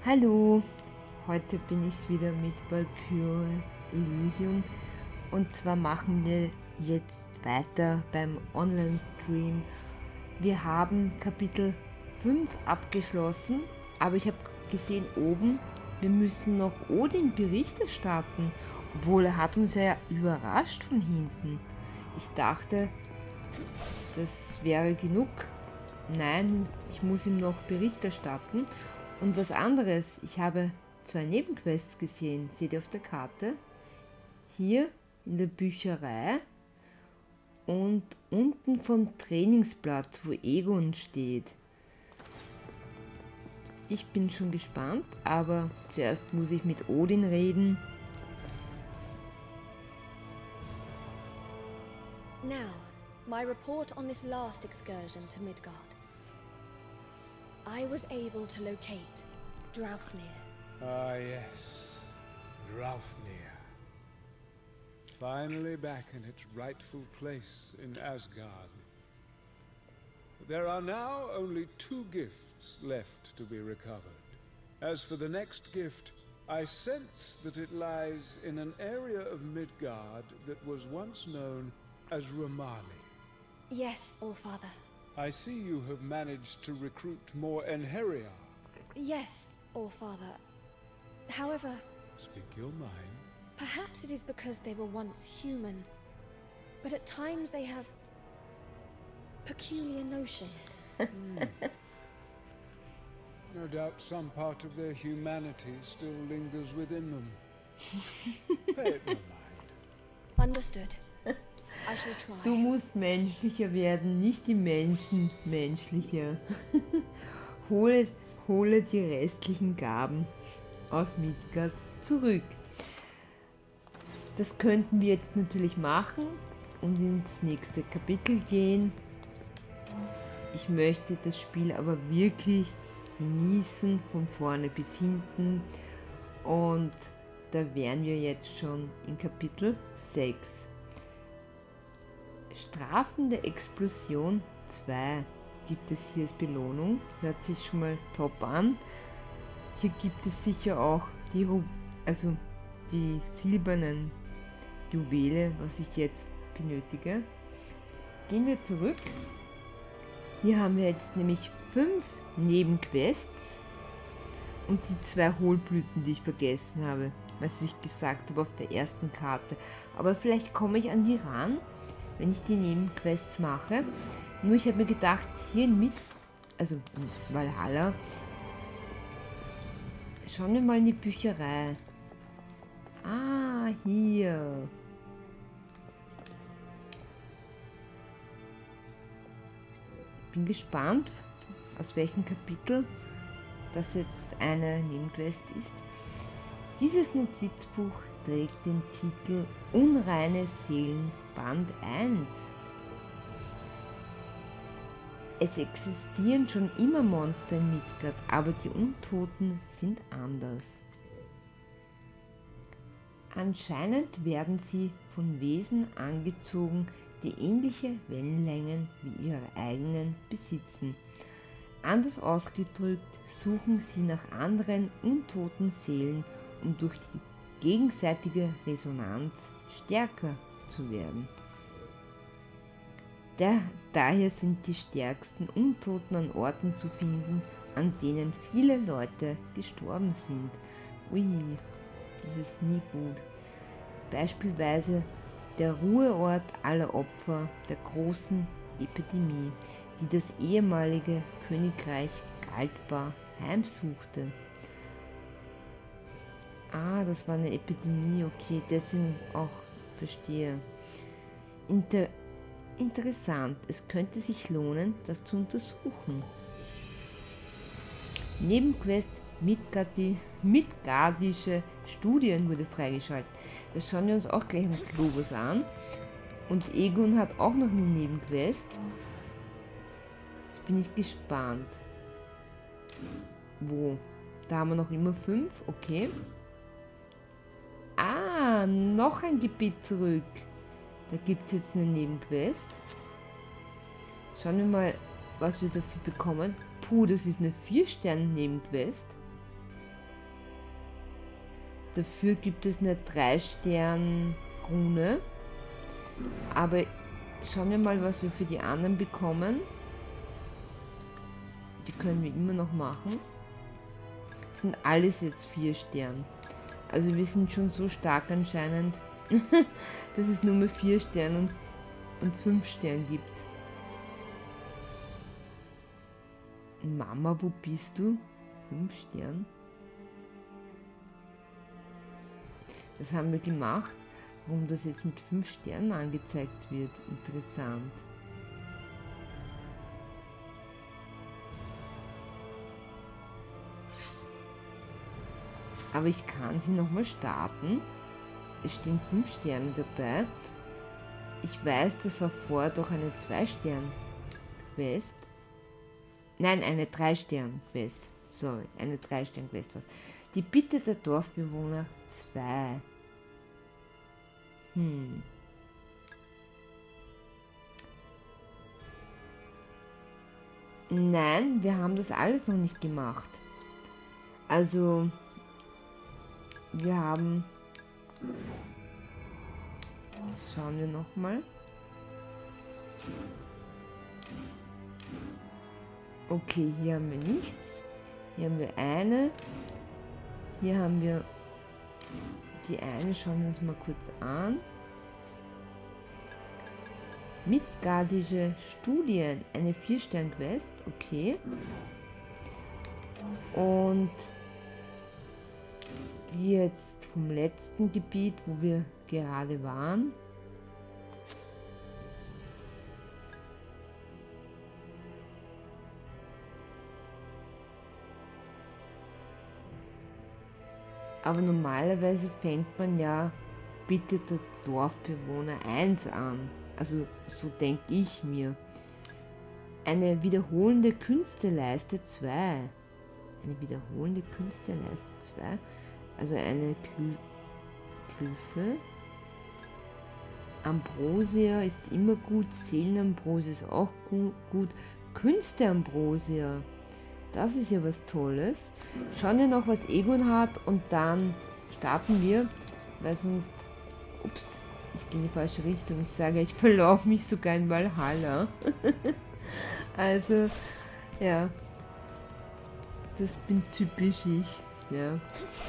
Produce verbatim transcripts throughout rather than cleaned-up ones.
Hallo, heute bin ich wieder mit Valkyrie Elysium und zwar machen wir jetzt weiter beim Online-Stream. Wir haben Kapitel fünf abgeschlossen, aber ich habe gesehen oben, wir müssen noch Odin Bericht erstatten, obwohl er hat uns ja überrascht von hinten. Ich dachte, das wäre genug. Nein, ich muss ihm noch Bericht erstatten. Und was anderes, ich habe zwei Nebenquests gesehen, seht ihr auf der Karte? Hier in der Bücherei und unten vom Trainingsplatz, wo Egon steht. Ich bin schon gespannt, aber zuerst muss ich mit Odin reden. Now, my report on this last excursion to Midgard. I was able to locate Draupnir. Ah, yes. Draupnir. Finally back in its rightful place in Asgard. There are now only two gifts left to be recovered. As for the next gift, I sense that it lies in an area of Midgard that was once known as Ramali. Yes, Allfather. I see you have managed to recruit more Enheriar. Yes, Allfather. However, Speak your mind. perhaps it is because they were once human, but at times they have peculiar notions. Hmm. No doubt some part of their humanity still lingers within them. Pay it no mind. Understood. I shall try. Du musst menschlicher werden, nicht die Menschen menschlicher. hole, hole die restlichen Gaben aus Midgard zurück. Das könnten wir jetzt natürlich machen und ins nächste Kapitel gehen. Ich möchte das Spiel aber wirklich genießen, von vorne bis hinten. Und da wären wir jetzt schon in Kapitel sechs. Strafende Explosion zwei gibt es hier als Belohnung. Hört sich schon mal top an. Hier gibt es sicher auch die, Ru also die silbernen Juwele, was ich jetzt benötige. Gehen wir zurück. Hier haben wir jetzt nämlich fünf Nebenquests und die zwei Hohlblüten, die ich vergessen habe, was ich gesagt habe auf der ersten Karte. Aber vielleicht komme ich an die ran, wenn ich die Nebenquests mache. Nur ich habe mir gedacht, hier in Mid, also in Valhalla, schauen wir mal in die Bücherei. Ah, hier. Bin gespannt, aus welchem Kapitel das jetzt eine Nebenquest ist. Dieses Notizbuch trägt den Titel Unreine Seelen Band eins. Es existieren schon immer Monster in Midgard, aber die Untoten sind anders. Anscheinend werden sie von Wesen angezogen, die ähnliche Wellenlängen wie ihre eigenen besitzen. Anders ausgedrückt suchen sie nach anderen untoten Seelen, um durch die gegenseitige Resonanz stärker zu werden. Da, daher sind die stärksten Untoten an Orten zu finden, an denen viele Leute gestorben sind. Ui, das ist nie gut. Beispielsweise der Ruheort aller Opfer der großen Epidemie, die das ehemalige Königreich Galtbar heimsuchte. Ah, das war eine Epidemie, okay, deswegen auch verstehe. Inter interessant, es könnte sich lohnen, das zu untersuchen. Nebenquest Midgardi, Midgardische Studien wurde freigeschaltet. Das schauen wir uns auch gleich nach Logos an. Und Egon hat auch noch eine Nebenquest. Jetzt bin ich gespannt. Wo? Da haben wir noch immer fünf, okay. Ah, noch ein Gebiet zurück. Da gibt es jetzt eine Nebenquest. Schauen wir mal, was wir dafür bekommen. Puh, das ist eine vier Sterne Nebenquest. Dafür gibt es eine drei Stern Rune. Aber schauen wir mal, was wir für die anderen bekommen. Die können wir immer noch machen. Das sind alles jetzt vier Stern. Also wir sind schon so stark anscheinend, dass es nur mehr vier Sterne und, und fünf Sterne gibt. Mama, wo bist du? fünf Sterne. Das haben wir gemacht. Warum das jetzt mit fünf Sternen angezeigt wird. Interessant. Aber ich kann sie nochmal starten. Es stehen fünf Sterne dabei. Ich weiß, das war vorher doch eine zwei Stern Quest. Nein, eine drei Stern Quest. Sorry, eine drei Stern Quest was. Die Bitte der Dorfbewohner zwei. Hm. Nein, wir haben das alles noch nicht gemacht. Also, wir haben... Schauen wir nochmal. Okay, hier haben wir nichts. Hier haben wir eine. Hier haben wir die eine. Schauen wir uns mal kurz an. Midgardische Studien. Eine vier Stern Quest. Okay. Und die jetzt vom letzten Gebiet, wo wir gerade waren. Aber normalerweise fängt man ja Bitte der Dorfbewohner eins an. Also so denke ich mir. Eine wiederholende Künsteleiste zwei. Eine wiederholende Künsteleiste zwei. Also eine Glyphe. Ambrosia ist immer gut. Seelenambrosia ist auch gut. Künsteambrosia. Das ist ja was Tolles. Schauen wir noch, was Egon hat und dann starten wir, weil sonst... Ups, ich bin in die falsche Richtung. Ich sage, ich verlaufe mich sogar in Valhalla. Also, ja. Das bin typisch ich, ja.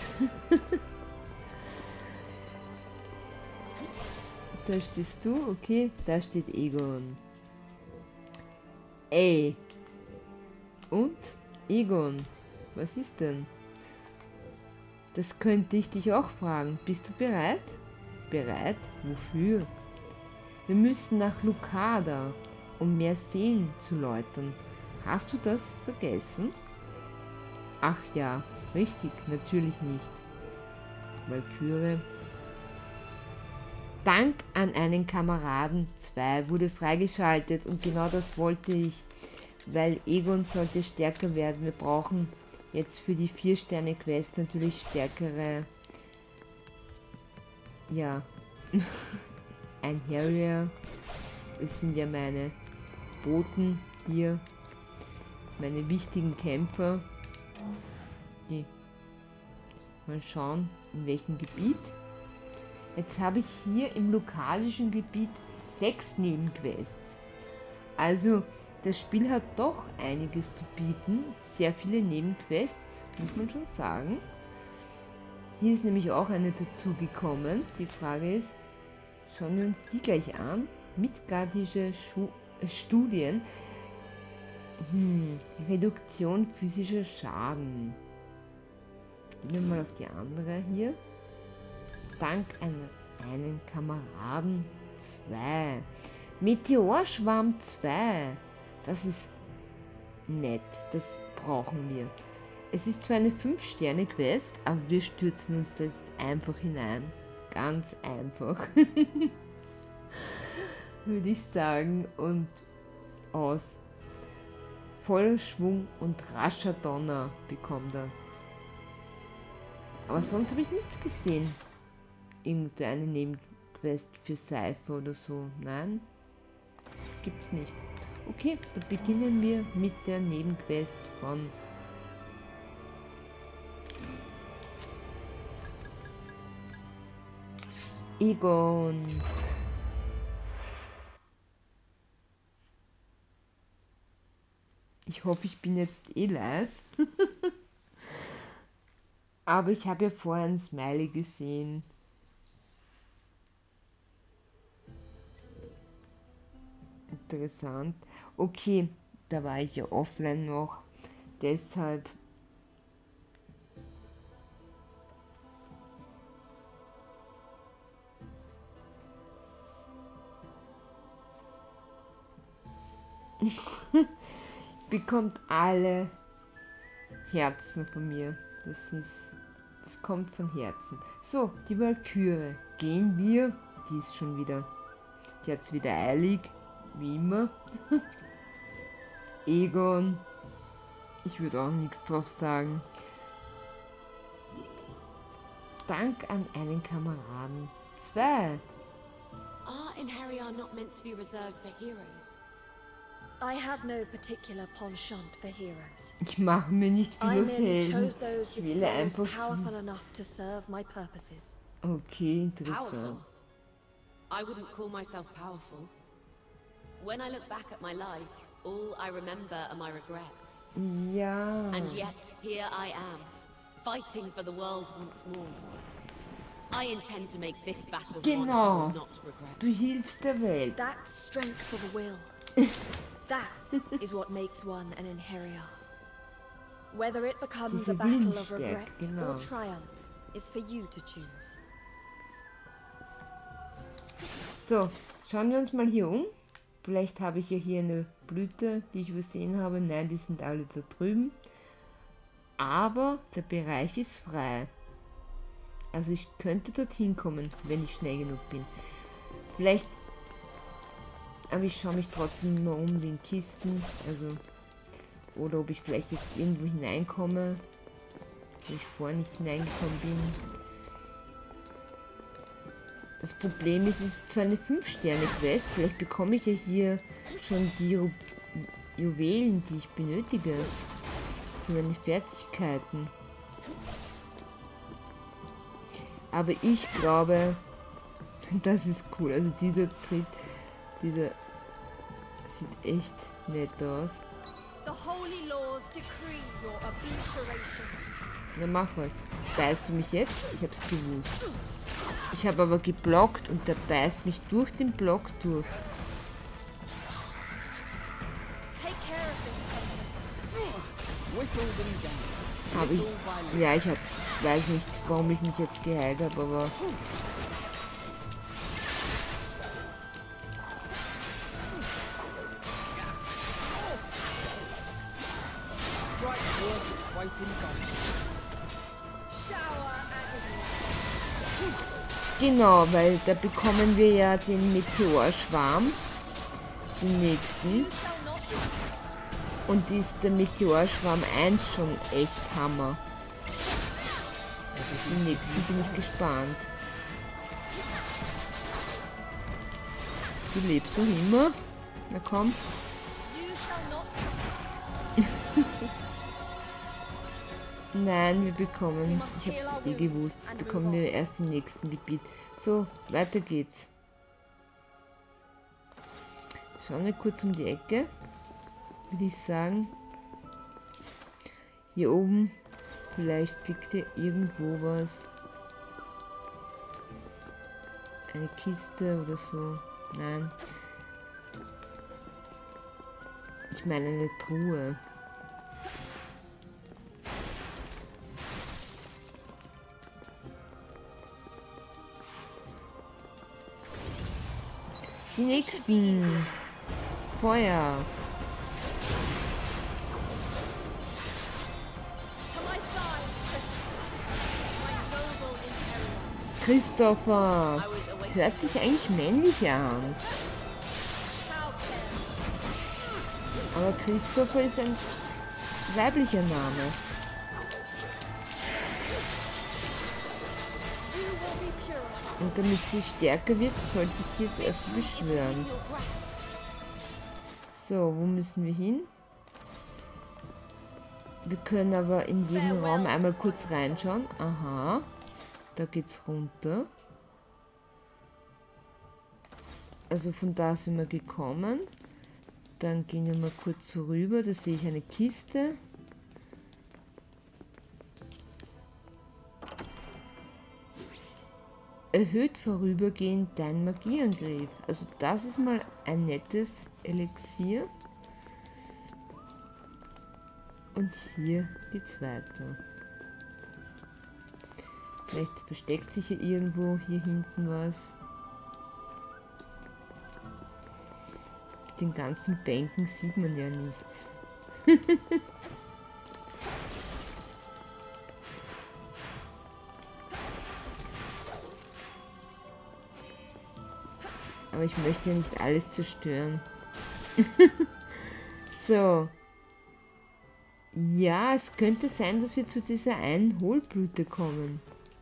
Da stehst du, okay. Da steht Egon. Ey. Und? Egon, was ist denn? Das könnte ich dich auch fragen. Bist du bereit? Bereit? Wofür? Wir müssen nach Lucada, um mehr Seelen zu läutern. Hast du das vergessen? Ach ja, richtig, natürlich nicht. Valkyrie. Dank an einen Kameraden zwei wurde freigeschaltet und genau das wollte ich. Weil Egon sollte stärker werden. Wir brauchen jetzt für die vier Sterne Quest natürlich stärkere... Ja. Ein Harrier. Das sind ja meine Boten hier. Meine wichtigen Kämpfer. Die. Mal schauen, in welchem Gebiet. Jetzt habe ich hier im lokalen Gebiet sechs Nebenquests. Also... Das Spiel hat doch einiges zu bieten, sehr viele Nebenquests, muss man schon sagen. Hier ist nämlich auch eine dazugekommen. Die Frage ist, schauen wir uns die gleich an. Midgardische Schu äh, Studien. Hm, Reduktion physischer Schaden. Gehen wir mal auf die andere hier. Dank einer, einen Kameraden zwei. Meteorschwamm zwei. Das ist nett, das brauchen wir. Es ist zwar eine fünf Sterne Quest, aber wir stürzen uns da jetzt einfach hinein. Ganz einfach. Würde ich sagen. Und aus voller Schwung und rascher Donner bekommt er. Aber sonst habe ich nichts gesehen. Irgendeine Nebenquest für Seife oder so. Nein, gibt's nicht. Okay, dann beginnen wir mit der Nebenquest von Egon. Ich hoffe, ich bin jetzt eh live. Aber ich habe ja vorher ein Smiley gesehen. Interessant. Okay, da war ich ja offline noch. Deshalb. Bekommt alle Herzen von mir. Das ist, das kommt von Herzen. So, die Walküre. Gehen wir. Die ist schon wieder, die hat es wieder eilig, wie immer. Egon. Ich würde auch nichts drauf sagen. Dank an einen Kameraden. Zwei. Art and Harry are not meant to be reserved for heroes. I have no particular penchant for heroes. Ich mache mir nicht I viel aus merely Helden. chose those Ich with wähle souls einfach. powerful enough to serve my purposes. Okay, Powerful? interessant. I wouldn't call myself powerful. When I look back at my life, all I remember are my regrets. Ja. And yet, here I am, fighting for the world once more. I intend to make this battle one I Genau. will not regret. Du hilfst der Welt. That's strength of will. That is what makes one an Inherior. Whether it becomes Diese a battle of Willensstärke, regret genau. or triumph is for you to choose. So, schauen wir uns mal hier um. Vielleicht habe ich ja hier eine Blüte, die ich übersehen habe. Nein, die sind alle da drüben. Aber der Bereich ist frei. Also ich könnte dorthin kommen, wenn ich schnell genug bin. Vielleicht... Aber ich schaue mich trotzdem immer um den Kisten. Also... Oder ob ich vielleicht jetzt irgendwo hineinkomme, wo ich vorher nicht hineingekommen bin. Das Problem ist, es ist zwar eine fünf Sterne Quest, vielleicht bekomme ich ja hier schon die Ju Juwelen, die ich benötige für meine Fertigkeiten. Aber ich glaube, das ist cool. Also dieser Tritt, dieser sieht echt nett aus. The holy laws decree your obliteration. Na mach was. Beißt du mich jetzt? Ich hab's gewusst. Ich habe aber geblockt und der beißt mich durch den Block durch. Take care of this. Habe ich. Ja, ich hab, weiß nicht, warum ich mich jetzt geheilt habe, aber. Genau, weil da bekommen wir ja den Meteorschwarm, den nächsten. Und ist der Meteorschwarm eins schon echt Hammer. Den nächsten bin ich gespannt. Du lebst noch immer? Na komm. Nein, wir bekommen, ich hab's eh gewusst, das bekommen wir erst im nächsten Gebiet. So, weiter geht's. Schauen wir kurz um die Ecke, würde ich sagen. Hier oben, vielleicht liegt hier irgendwo was. Eine Kiste oder so. Nein. Ich meine eine Truhe. Die nächsten. Feuer. Christopher. Hört sich eigentlich männlich an. Aber Christopher ist ein weiblicher Name. Und damit sie stärker wird, sollte sie jetzt öfter beschwören. So, wo müssen wir hin? Wir können aber in jeden Raum einmal kurz reinschauen. Aha, da geht's runter. Also von da sind wir gekommen. Dann gehen wir mal kurz rüber. Da sehe ich eine Kiste. Erhöht vorübergehend dein Magieangriff. Also das ist mal ein nettes Elixier. Und hier geht's weiter. Vielleicht versteckt sich ja irgendwo hier hinten was. Mit den ganzen Bänken sieht man ja nichts. Aber ich möchte ja nicht alles zerstören. So. Ja, es könnte sein, dass wir zu dieser einen Hohlblüte kommen.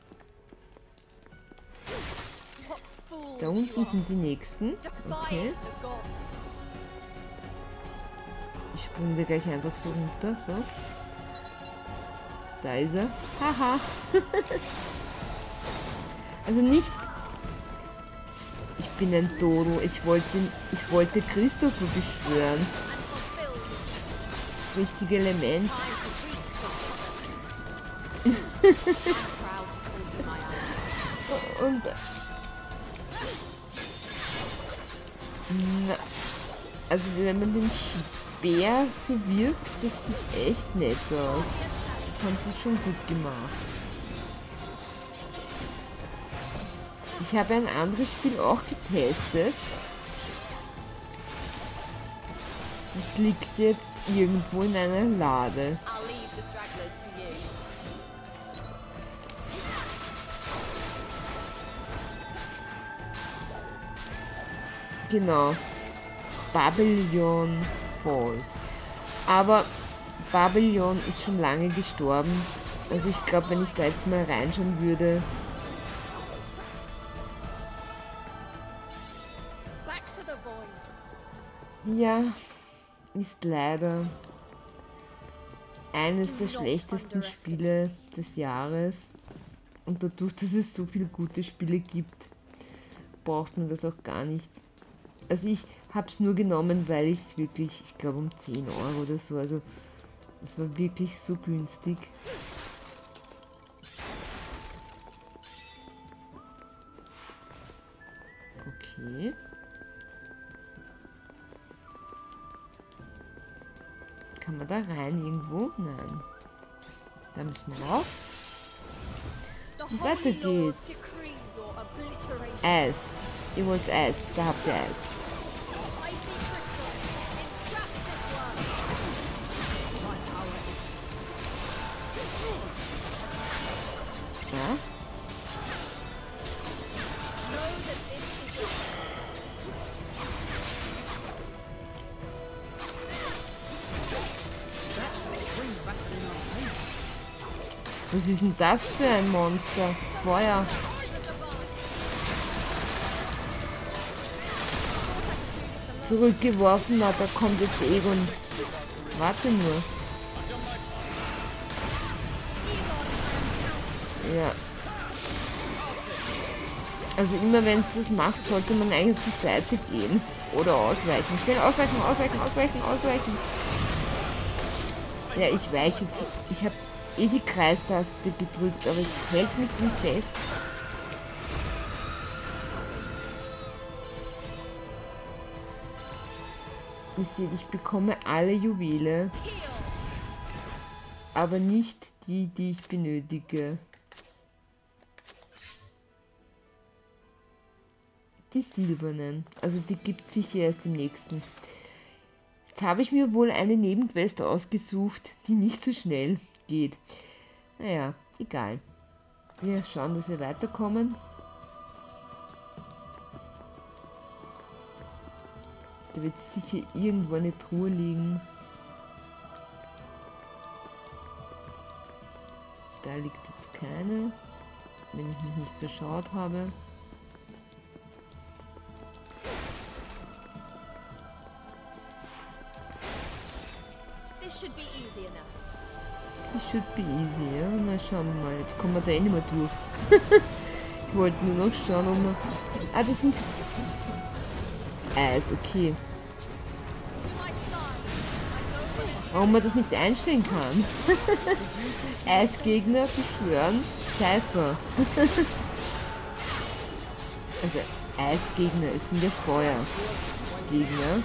Da unten sind die nächsten. Okay. Ich springe da gleich einfach so runter. So. Da ist er. Haha. Also nicht... Ich bin ein Dodo. Ich wollte, ich wollte Christopher beschwören. Das richtige Element. Und... Na, also wenn man den Speer so wirkt, das sieht echt nett aus. Das haben sie schon gut gemacht. Ich habe ein anderes Spiel auch getestet. Das liegt jetzt irgendwo in einer Lade. Genau. Babylon Falls. Aber Babylon ist schon lange gestorben. Also ich glaube, wenn ich da jetzt mal reinschauen würde... Ja, ist leider eines der schlechtesten Spiele des Jahres. Und dadurch, dass es so viele gute Spiele gibt, braucht man das auch gar nicht. Also ich habe es nur genommen, weil ich es wirklich, ich glaube um zehn Euro oder so, also es war wirklich so günstig. Okay. Kann man da rein irgendwo? Nein. Da müssen wir rauf. Und weiter geht's. Eis. Ihr wollt Eis. Da habt ihr Eis. Ja? Was ist denn das für ein Monster? Feuer. Zurückgeworfen, na, da kommt jetzt Egon. Warte nur. Ja. Also immer wenn es das macht, sollte man eigentlich zur Seite gehen. Oder ausweichen. Schnell ausweichen, ausweichen, ausweichen, ausweichen. Ja, ich weiche jetzt. Ich habe eh die Kreistaste gedrückt, aber es hält mich nicht fest. Ihr seht, ich bekomme alle Juwele, aber nicht die, die ich benötige. Die silbernen, also die gibt es sicher erst im nächsten. Jetzt habe ich mir wohl eine Nebenquest ausgesucht, die nicht so schnell geht. Naja, egal. Wir schauen, dass wir weiterkommen. Da wird sicher irgendwo eine Truhe liegen. Da liegt jetzt keine, wenn ich mich nicht verschaut habe. This should be easy enough. Das should be easy, ja. Na schauen wir mal, jetzt kommen wir da eh nicht mehr durch. Ich wollte nur noch schauen, ob wir... Ah, das sind... Eis, okay. Warum man das nicht einstellen kann. Eisgegner beschwören Cypher. Also Eisgegner, es sind ja Feuergegner.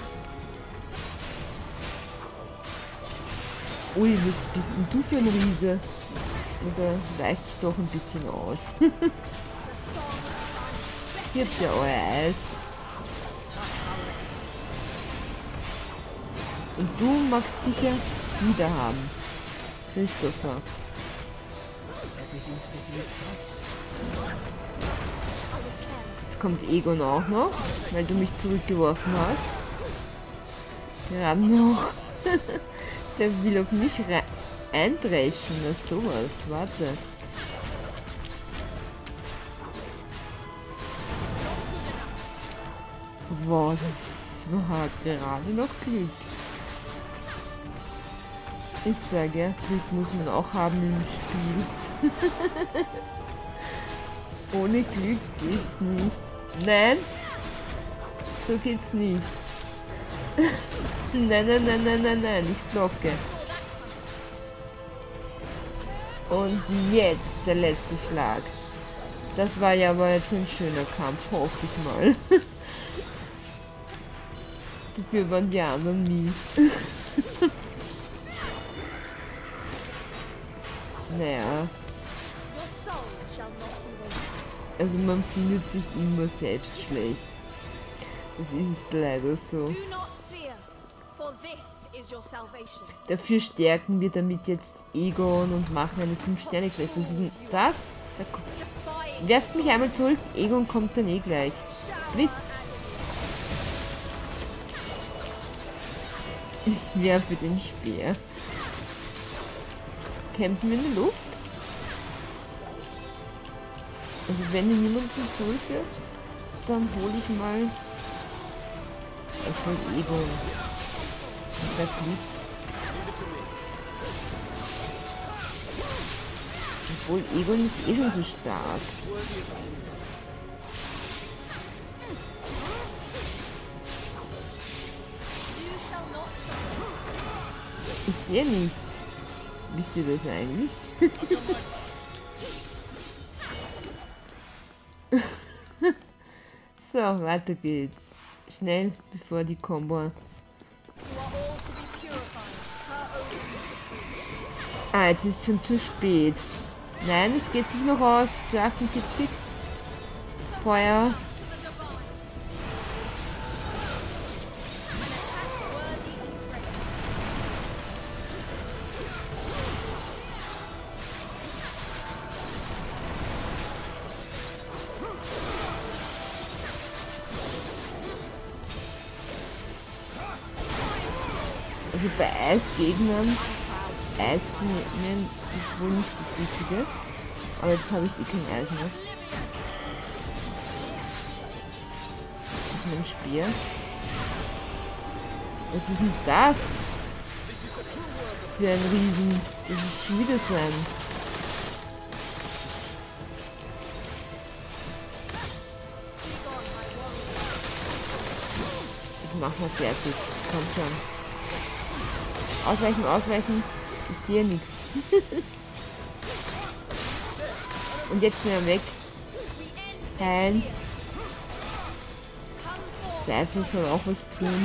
Ui, was bist denn du für ein Riese? Oder weicht es doch ein bisschen aus. Hier habt ihr euer Eis. Und du magst sicher wieder haben. Christopher. Jetzt kommt Egon auch noch, weil du mich zurückgeworfen hast. Gerade noch. Der will auf mich eindreschen. Na sowas. Warte. Wow, das war gerade noch Glück. Ich sage, Glück muss man auch haben im Spiel. Ohne Glück geht's nicht. Nein! So geht's nicht. Nein, nein, nein, nein, nein, nein, ich blocke. Und jetzt der letzte Schlag. Das war ja aber jetzt ein schöner Kampf, hoffe ich mal. Dafür waren die anderen mies. Naja. Also man findet sich immer selbst schlecht. Das ist leider so. Dafür stärken wir damit jetzt Egon und machen eine fünf Sterne gleich. Was ist denn das? Da werft mich einmal zurück. Egon kommt dann eh gleich. Blitz. Ich werfe den Speer. Kämpfen wir in der Luft? Also wenn hier niemand zurückwirft, dann hole ich mal erstmal Egon. Und der Blitz. Obwohl Egon ist eh schon so stark. Ich sehe nichts. Wisst ihr das eigentlich? So, weiter geht's. Schnell, bevor die Combo... Ah, jetzt ist es schon zu spät. Nein, es geht sich noch aus. Zu achtundsiebzig. Feuer. Also bei Eisgegnern, Eis zu nehmen ist wohl nicht das Richtige. Aber jetzt habe ich eh kein Eis mehr. Mit meinem Speer. Was ist denn das? Für ein Riesen. Das ist schon wieder so ein. Das machen wir fertig. Kommt schon. Ausweichen, ausweichen. Ich sehe nichts. Und jetzt schnell weg. Heilen. Cypher soll auch was tun.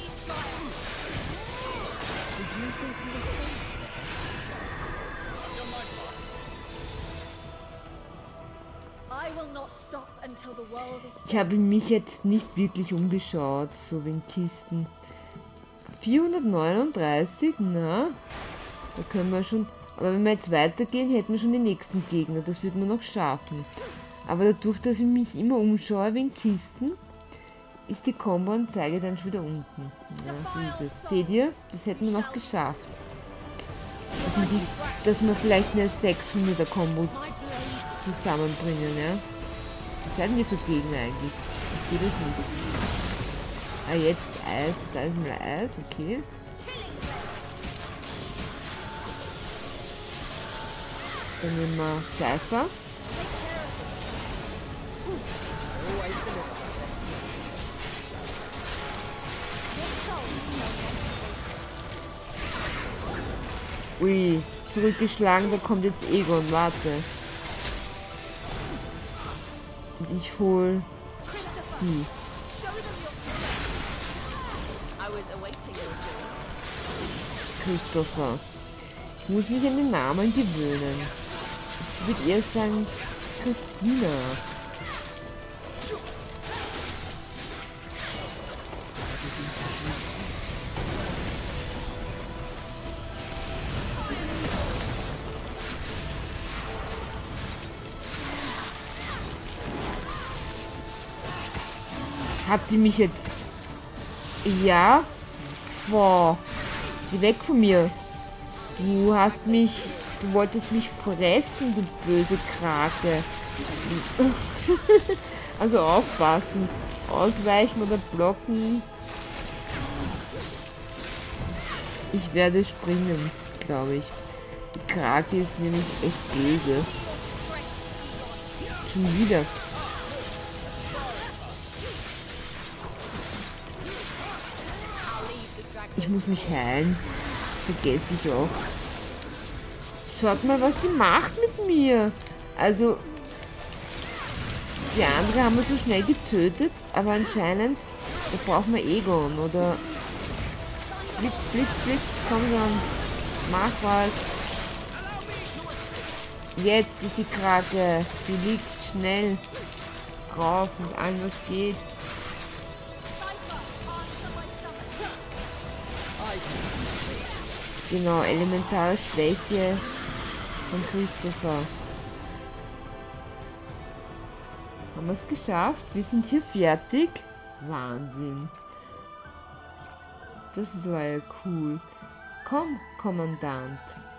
Ich habe mich jetzt nicht wirklich umgeschaut, so wie in Kisten. vierhundertneununddreißig, na, da können wir schon, aber wenn wir jetzt weitergehen, hätten wir schon die nächsten Gegner, das wird man noch schaffen. Aber dadurch, dass ich mich immer umschaue wegen Kisten, ist die Combo-Anzeige dann schon wieder unten. Ja, so ist es. Seht ihr? Das hätten wir noch geschafft. Dass wir, die, dass wir vielleicht eine sechshunderter Combo zusammenbringen, ja. Was seid ihr für Gegner eigentlich? Ich sehe das nicht. Ah, jetzt Eis, da ist mal Eis, okay. Dann nehmen wir Cypher. Ui, zurückgeschlagen, da kommt jetzt Egon, warte. Und ich hol sie. Christopher. Ich muss mich an den Namen gewöhnen. Ich würde eher sagen Christina. Hat sie mich jetzt... Ja? Boah. Geh weg von mir. Du hast mich... Du wolltest mich fressen, du böse Krake. Also aufpassen. Ausweichen oder blocken. Ich werde springen, glaube ich. Die Krake ist nämlich echt böse. Schon wieder. Ich muss mich heilen. Das vergesse ich auch. Schaut mal, was sie macht mit mir. Also, die andere haben wir so schnell getötet, aber anscheinend, da brauchen wir Egon oder... Blitz, Blitz, Blitz, komm schon. Mach was. Jetzt ist die Krake. Die liegt schnell drauf und allem, was geht. Genau, elementare Schwäche von Christopher. Haben wir es geschafft? Wir sind hier fertig. Wahnsinn. Das war ja cool. Komm, Kommandant.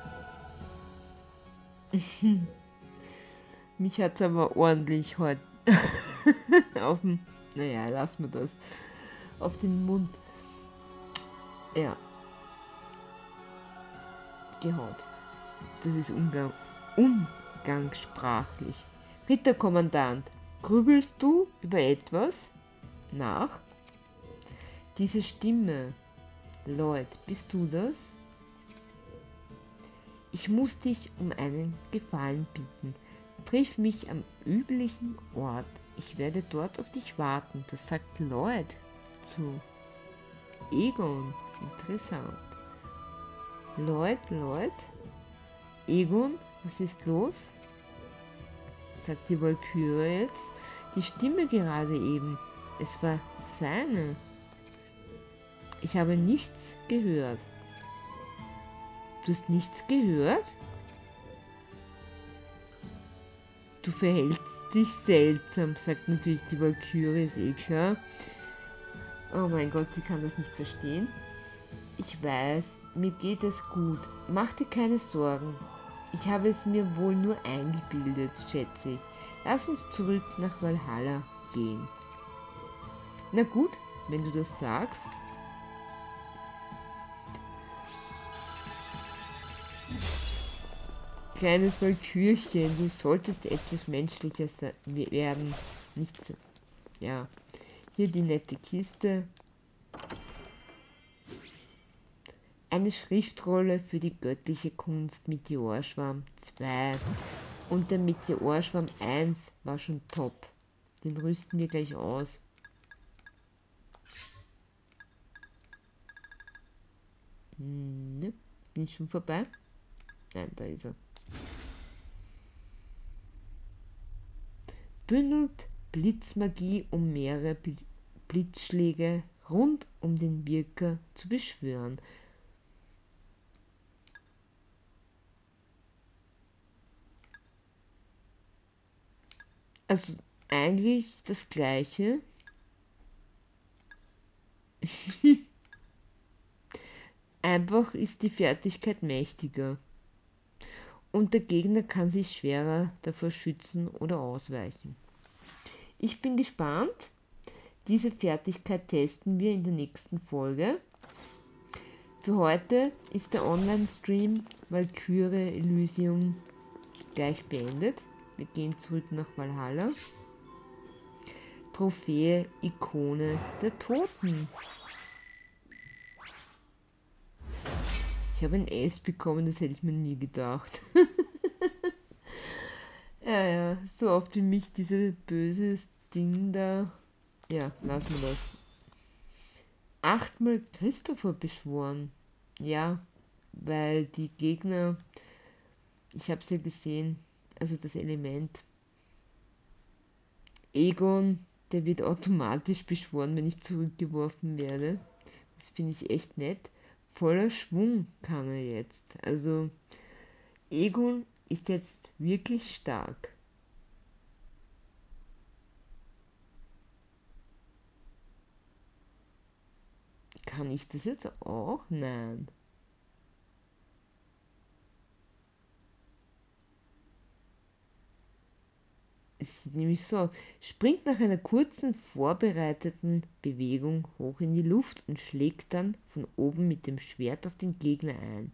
Mich hat es aber ordentlich heute auf dem... Naja, lassen wir das. Auf den Mund. Ja. Gehaut. Das ist Umgang, umgangssprachlich. Ritterkommandant, grübelst du über etwas nach? Diese Stimme. Lloyd, bist du das? Ich muss dich um einen Gefallen bitten. Triff mich am üblichen Ort. Ich werde dort auf dich warten. Das sagt Lloyd zu Egon. Interessant. Lloyd, Lloyd? Egon, was ist los? Sagt die Walküre jetzt. Die Stimme gerade eben. Es war seine. Ich habe nichts gehört. Du hast nichts gehört? Du verhältst dich seltsam, sagt natürlich die Walküre, ist eh klar. Oh mein Gott, sie kann das nicht verstehen. Ich weiß, mir geht es gut. Mach dir keine Sorgen. Ich habe es mir wohl nur eingebildet, schätze ich. Lass uns zurück nach Valhalla gehen. Na gut, wenn du das sagst. Kleines Walkürchen, du solltest etwas menschlicher werden. Nichts. Ja. Hier die nette Kiste. Eine Schriftrolle für die göttliche Kunst, Meteorschwamm zwei. Und der Meteorschwamm eins war schon top. Den rüsten wir gleich aus. Hm, ne? Bin ich schon vorbei? Nein, da ist er. Bündelt Blitzmagie, um mehrere Blitzschläge rund um den Wirker zu beschwören. Also eigentlich das gleiche. Einfach ist die Fertigkeit mächtiger. Und der Gegner kann sich schwerer davor schützen oder ausweichen. Ich bin gespannt. Diese Fertigkeit testen wir in der nächsten Folge. Für heute ist der Online-Stream Valkyrie Elysium gleich beendet. Wir gehen zurück nach Valhalla. Trophäe, Ikone der Toten. habe ein S bekommen, das hätte ich mir nie gedacht. Ja, ja, so oft wie mich dieses böse Ding da. Ja, lassen wir das. Achtmal Christopher beschworen. Ja, weil die Gegner, ich habe es ja gesehen, also das Element Egon, der wird automatisch beschworen, wenn ich zurückgeworfen werde. Das finde ich echt nett. Voller Schwung kann er jetzt. Also Egon ist jetzt wirklich stark. Kann ich das jetzt auch? Nein. Es sieht nämlich so aus. Springt nach einer kurzen vorbereiteten Bewegung hoch in die Luft und schlägt dann von oben mit dem Schwert auf den Gegner ein.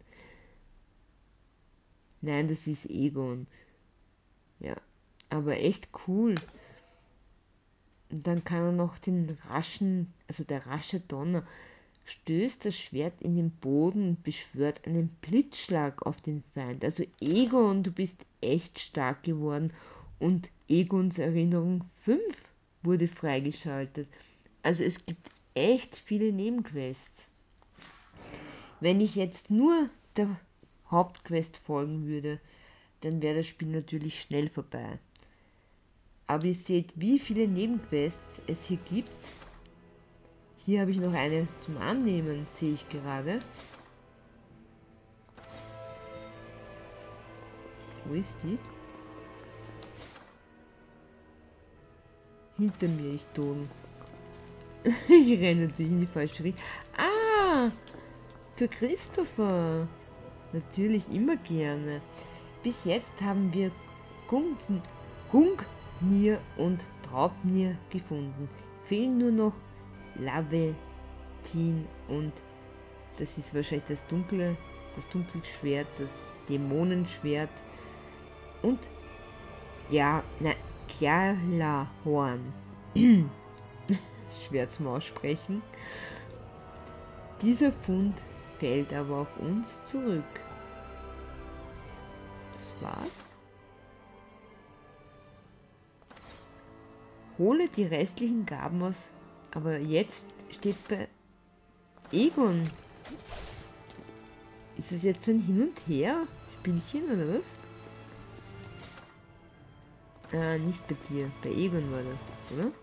Nein, das ist Egon. Ja, aber echt cool. Und dann kann er noch den raschen, also der rasche Donner, stößt das Schwert in den Boden und beschwört einen Blitzschlag auf den Feind. Also Egon, du bist echt stark geworden. Und Egons Erinnerung fünf wurde freigeschaltet. Also es gibt echt viele Nebenquests. Wenn ich jetzt nur der Hauptquest folgen würde, dann wäre das Spiel natürlich schnell vorbei. Aber ihr seht, wie viele Nebenquests es hier gibt. Hier habe ich noch eine zum Annehmen, sehe ich gerade. Wo ist die? Hinter mir, ich dumm. Ich renne natürlich in die falsche Richtung. Ah! Für Christopher. Natürlich immer gerne. Bis jetzt haben wir Gungnir und Draupnir gefunden. Fehlen nur noch Laventin und das ist wahrscheinlich das dunkle, das dunkle Schwert, das Dämonenschwert und ja, nein, Kjallarhorn. Schwer zum Aussprechen. Dieser Fund fällt aber auf uns zurück. Das war's. Hole die restlichen Gaben aus, aber jetzt steht bei Egon. Ist das jetzt so ein Hin und Her Spielchen oder was? Ah, nicht bei dir. Bei Egon war das, oder?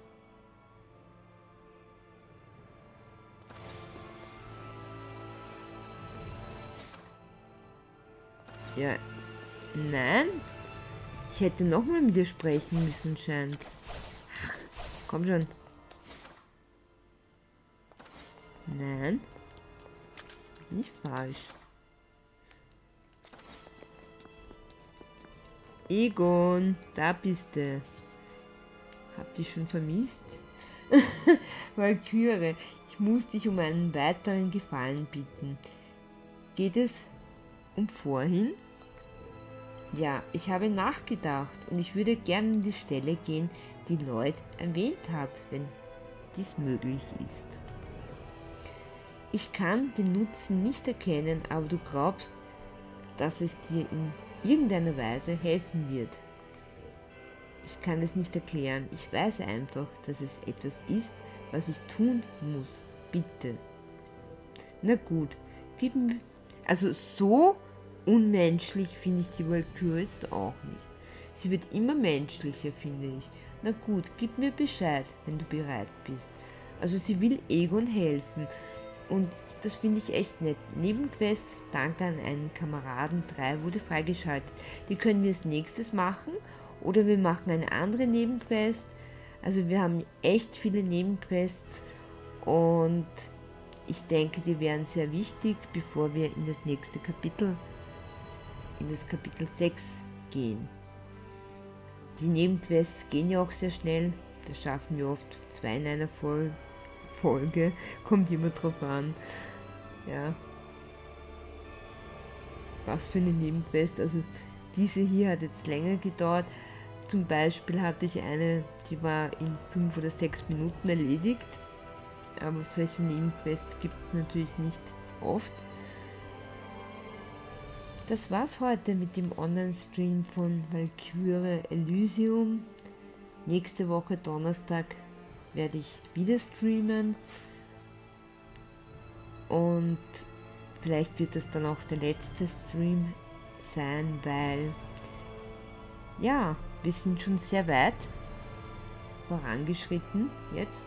Ja. Nein? Ich hätte nochmal mit dir sprechen müssen, scheint. Komm schon. Nein. Nicht falsch. Egon, da bist du. Hab dich schon vermisst? Valkyrie, ich muss dich um einen weiteren Gefallen bitten. Geht es um vorhin? Ja, ich habe nachgedacht und ich würde gerne in die Stelle gehen, die Lloyd erwähnt hat, wenn dies möglich ist. Ich kann den Nutzen nicht erkennen, aber du glaubst, dass es dir in irgendeiner Weise helfen wird. Ich kann es nicht erklären, ich weiß einfach, dass es etwas ist, was ich tun muss. Bitte. Na gut, gib mir... Also so unmenschlich finde ich die Valkyrie jetzt auch nicht. Sie wird immer menschlicher, finde ich. Na gut, gib mir Bescheid, wenn du bereit bist. Also sie will Egon helfen. Und das finde ich echt nett. Nebenquests, danke an einen Kameraden drei wurde freigeschaltet. Die können wir als nächstes machen. Oder wir machen eine andere Nebenquest. Also wir haben echt viele Nebenquests. Und ich denke, die wären sehr wichtig, bevor wir in das nächste Kapitel, in das Kapitel sechs gehen. Die Nebenquests gehen ja auch sehr schnell. Da schaffen wir oft zwei in einer Folge. Folge, kommt immer drauf an, ja, was für eine Nebenquest, also diese hier hat jetzt länger gedauert, zum Beispiel hatte ich eine, die war in fünf oder sechs Minuten erledigt, aber solche Nebenquests gibt es natürlich nicht oft, das war's heute mit dem Online-Stream von Valkyrie Elysium. Nächste Woche Donnerstag werde ich wieder streamen und vielleicht wird es dann auch der letzte Stream sein, weil ja, wir sind schon sehr weit vorangeschritten jetzt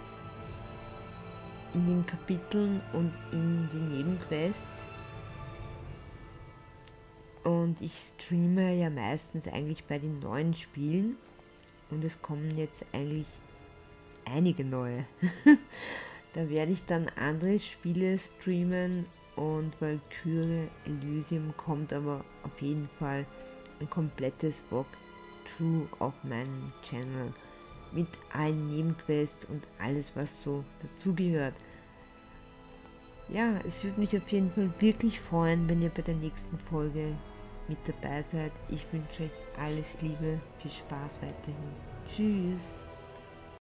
in den Kapiteln und in den Nebenquests. Und ich streame ja meistens eigentlich bei den neuen Spielen und es kommen jetzt eigentlich einige neue. Da werde ich dann andere Spiele streamen und Valkyrie Elysium kommt aber auf jeden Fall ein komplettes Walkthrough auf meinem Channel mit allen Nebenquests und alles, was so dazugehört. Ja, es würde mich auf jeden Fall wirklich freuen, wenn ihr bei der nächsten Folge mit dabei seid. Ich wünsche euch alles Liebe, viel Spaß weiterhin. Tschüss!